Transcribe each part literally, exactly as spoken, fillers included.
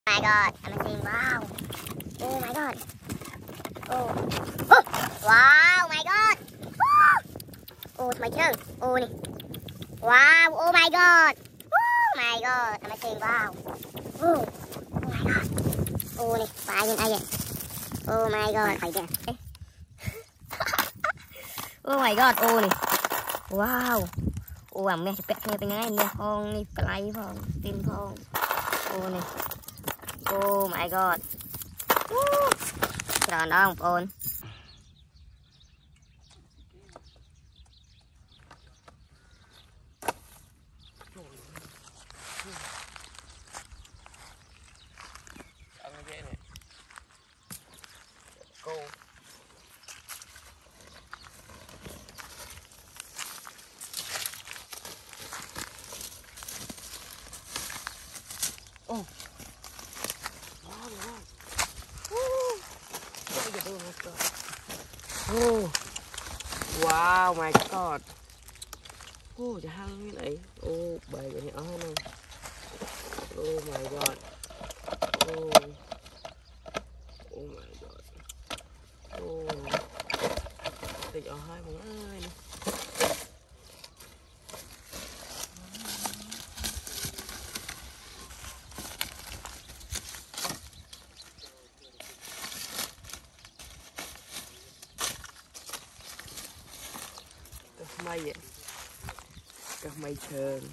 My God, amazing! Wow! Oh my God! Oh! Oh! Wow! My God! Oh, my turn! Oh, này! Wow! Oh my God! Oh my God! Amazing! Wow! Oh! Oh my God! Oh, này! Phải nhìn ai vậy? Oh my God! Phải kìa! Oh my God! Oh, này! Wow! Oh, à mẹ chụp bẹt nghe bên ngay nè, phong đi play phong, tin phong. Oh này. Oh my God. Trời đó không ôn. Oh. Oh. Wow, my God. Oh, chả hăng như này. Oh, bầy cái này ở này. Oh my God. Oh. Oh my God. Oh. Thì ở hai bọn ai nè. Mây vậy, các mây trơn.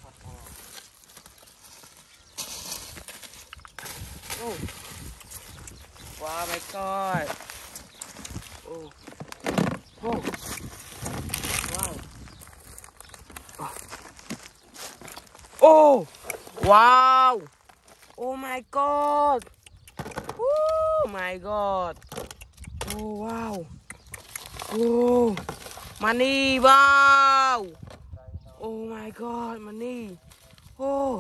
Oh. Wow my God. Oh. Oh. Wow. Oh. Wow. Oh my God. Oh my God. Oh wow. Oh. Money, wow! Oh my God, money! Oh,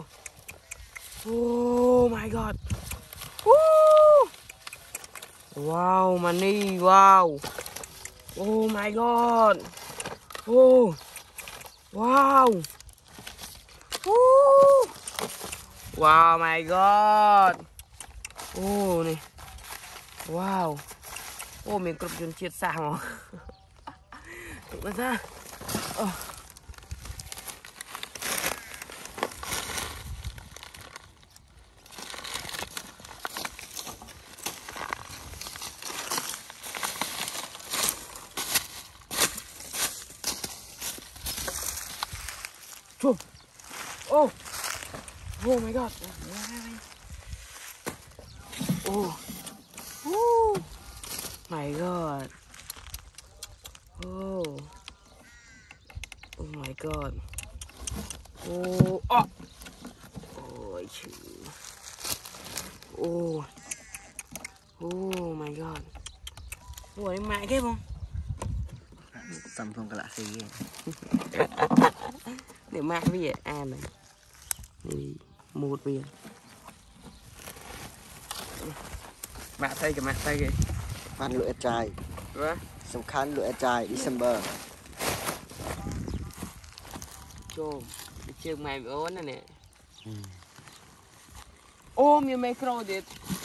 oh my God! Woo! Wow, money, wow! Oh my God! Oh, wow! Woo! Wow, my God! Oh này, wow! Oh mình cướp dân chiết sang rồi. Tụi nó ra. Oh. Oh. Oh. Oh my God. Oh. Oh. My God. Oh. Oh my God. Oh. Oh. Oh, chứ. Oh. Oh my God. Ủa em mại cái không? Xăm không cả lạ xì vậy. Để mại cái gì à này. Đi một viên. Mạ tay cái mạ tay kìa. Phan lụa trai. Vâng. Sông khăn lụa trai December. Chôm. Đi chơi mày bị ốm này nè. Ô miền micro đi.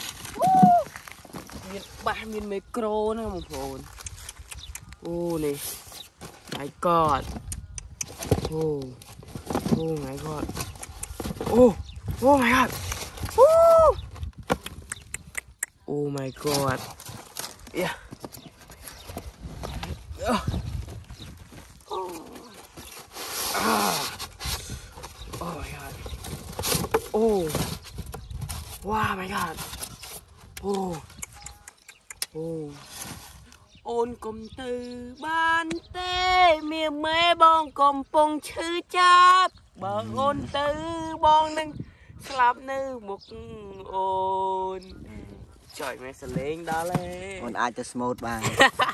Miền ba miền micro nè một phồn. Ô này. My God. Oh. Oh my God. Oh. Oh my God. Oh. Oh my God. Yeah. Oh. Ah. Oh my God. Oh. Wow my God. Oh. Oh. Ôn cùng từ ban tê miền mê bong cùng pong chữ chắp bờ ôn từ bong nâng slap nữ một ôn trời mẹ sẽ lên đó lên Ôn ai cho smooth bài.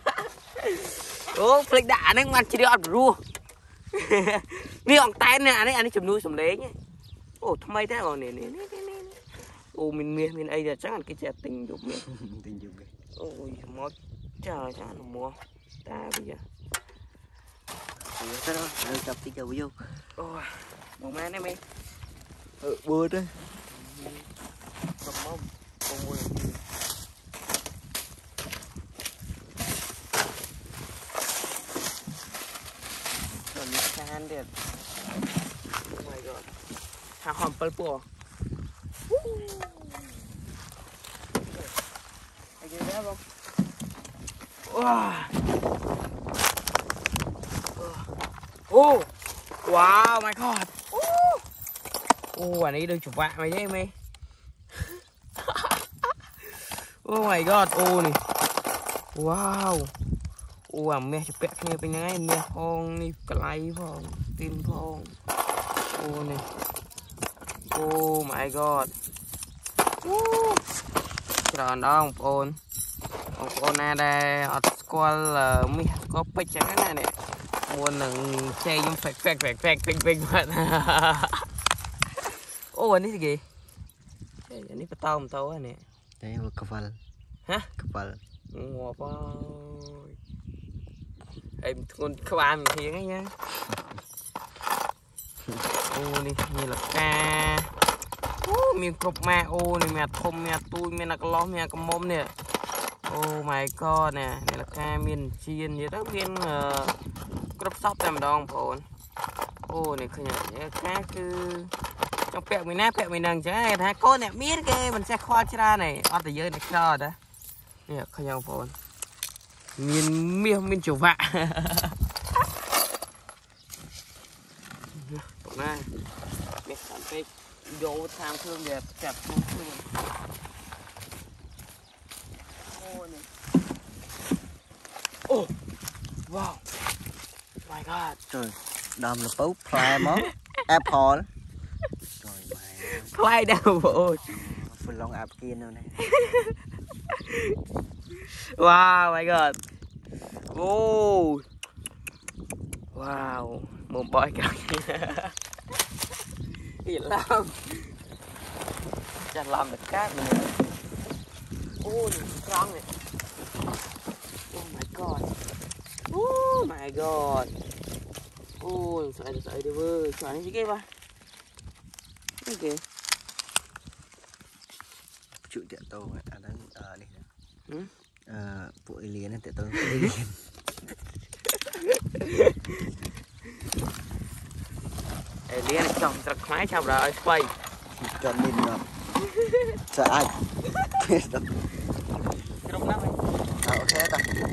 Ô flick đã nâng ăn chỉ đi ăn rùa. Ni ông tay nè anh ấy anh ấy chùm nuôi chùm lấy nhé. Ô thằng mày thế còn nè nè nè nè. Ô mình miền miền ấy là chắc là cái trẻ tình dục miền. Tình dục. Ôi mót trời chắc là mua ta bây giờ. Thế đó, anh tập tí cho vô. Ôi, một má này mày. Ừ, bữa đấy. Cầm mông. Con mua được gì? Rồi mình can đẹp. Oh my god. Hàng hòm pal po. Anh nhìn thấy không? Wow. Oh. Wow my god. Oh, anh ấy đưa chụp vạ mày thấy mày. Oh my god. Oh này. Wow. Oh, à mẹ chụp vạ kia bên ngay mẹ phong đi cái phong tin phong. Oh này. Oh my god. Oh. Tròn đó ông ôn. Ông ôn na đây ở school là mi có bích chẳng này nè. Muốn nâng chơi giống phẹt phẹt phẹt phẹt phẹt phẹt phẹt. Ô anh ấy gì? Anh ấy bắt tao một tao nè. Đấy là kapal. Hả? Kapal. Ngọt quá. Em con không ăn thì ngay nha. Ô đi như là ca. Ô miếng cục ma ô này mẹ thôm mẹ tôi mẹ nạc ló mẹ cầm mồm nè. Oh my god nè, này là ca miên chiên vậy đó miên cướp sóc em đong phồn. Ô này khơi nhở cá cứ trong pẹo mình nát pẹo mình đằng chứ ai thà cô nè biết cái mình sẽ kho ra này ở từ dưới này cho đó. Nè khơi nhở phồn. Miên miên miên chủ vạ. Tụi này biết sản phê vô tham thương đẹp đẹp thương thương. Oh, wow, my god. Trời, đâm là bấu play món apple. Trời mày. Play đâu bộ. Phần long áp kia nữa này. Wow, my god. Oh, wow, một bòi cả. Gì làm? Chả làm được cát nữa. Oh, strong này. Oh my god. Oh my god. Oh, sợ sợ đi vơi, sợ nó gì kia ba. Cái kìa. Chịu tiện tàu anh đang ở đây nè. Ừ? Ờ, bộ alien này tiện tàu alien. Alien trong sạc máy chào rồi, quay. Cho nên là sợ ai. Biết đâu. Cái đông lắm ấy. À, ok ta.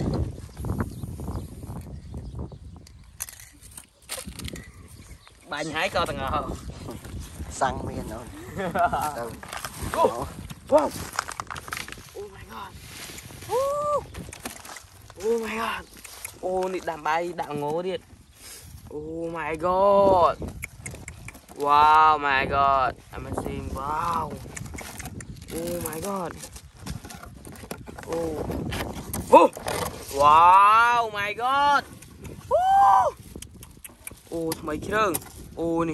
Bạn hãy coi thằng ngờ. Xăng miên rồi. Đâu. Oh. Wow. Oh my god. Oh. Oh my god. Oh, nị đàm bay đạo ngố điện. Oh my god. Wow my god. Amazing. Wow. Oh my god. Oh. Oh. Wow my god. Oh. Oh, mấy cái oh nè.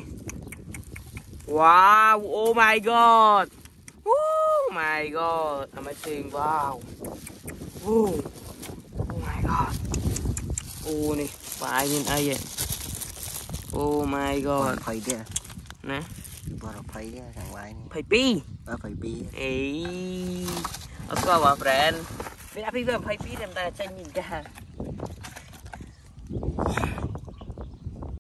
Wow, oh my god. Oh my god. Amazing. Wow. Oh. Oh my god. Oh nè, phải nhìn ai vậy? Oh my god. Phải đi. Nè. Bỏ phải đi thằng ngoài này. Phải pi. Ờ phải pi. Ê. Ở qua bà friend. Bây giờ pi về phải pi làm ta tranh nhìn ra.